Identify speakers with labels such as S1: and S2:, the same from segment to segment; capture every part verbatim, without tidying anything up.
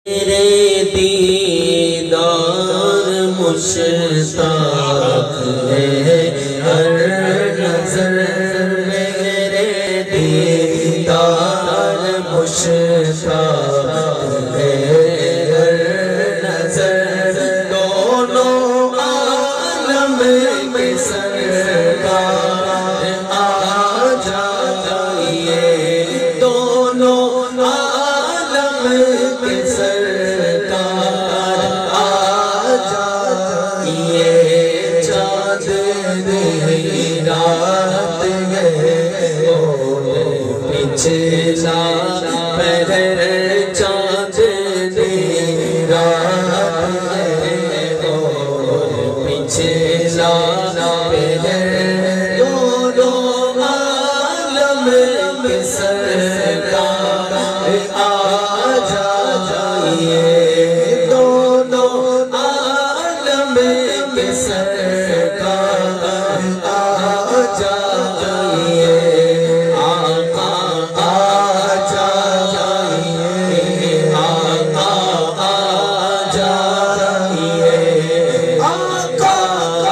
S1: میرے دیدار مشتاق ہے ہر نظر، میرے دیدار مشتاق ہے ہر نظر، دونوں عالم کے سرکار آ جائیے، دونوں عالم کے سرکار آ جائیے، چاند رات ہے او پچھلا پہر، چاند رات ہے او پچھلا پہر، دونوں عالم کے سرکار آ جائیے، دونوں عالم کے سرکار آ جائیے، آقا آ جائیے، آقا آ جائیے، آقا آ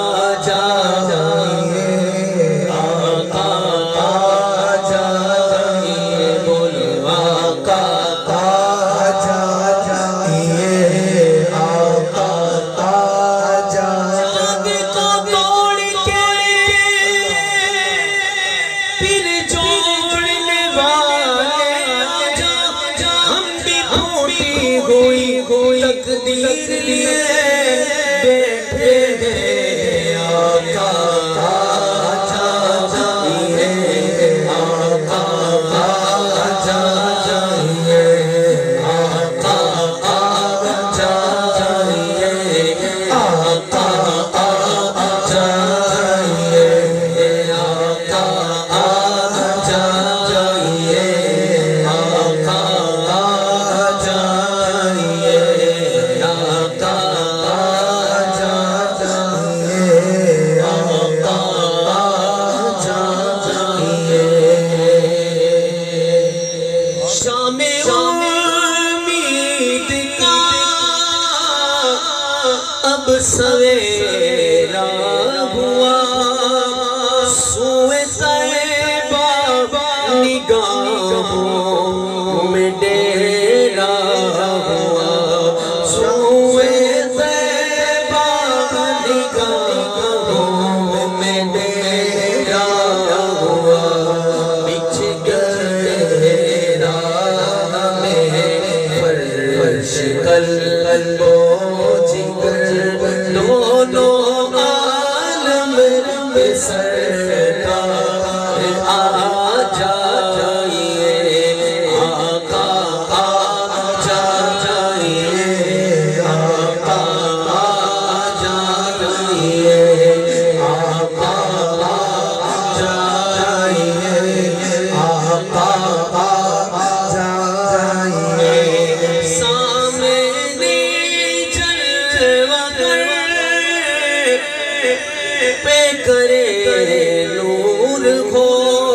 S1: جائیے، آقا آ جائیے، بولو آقا آ جائیے، آقا آ جائیے، کو توڑ کے پھر جوڑنے والے ہم بھی ٹوٹی ہوئی تقدیر لیے بیٹھے ہیں، آقا آ جائیے، آقا آ جائیے، آقا آ جائیے، آقا آ جائیے، آقا آ جائیے، آقا آ جائیے، آقا آ جائیے، آقا آ جائیے، شام امید کا اب سویرا ہوا، سوئے طیبہ نگاہوں میں ڈیرا ہوا، سوئے طیبہ نگاہوں میں ڈیرا ہوا، بچھ گئے راہ میں فرش قلب و جگر، دونوں عالم کے سرکار آ جائیے، آقا آ جائیے، آقا آ جائیے، آقا آ جائیے، آقا آ جائیے، سامنے جلوہ گر پہ کرے نور ہو،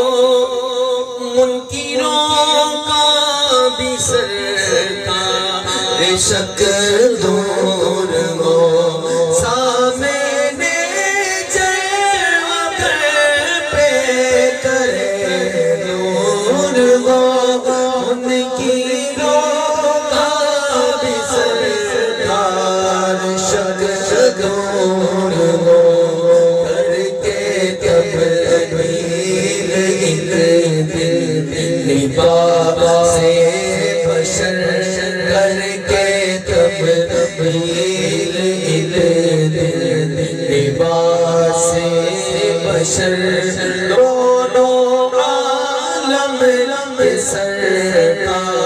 S1: منکروں کا بھی سرکار شک دور ہو، سامنے جلوہ گر پہ کرے نور ہو، منکروں کا بھی سرکار شک دور ہو، کر کے تبدیل ایک دن لباس بشر، کر کے تبدیل ایک دن لباس بشر، دونوں عالم کے سرکار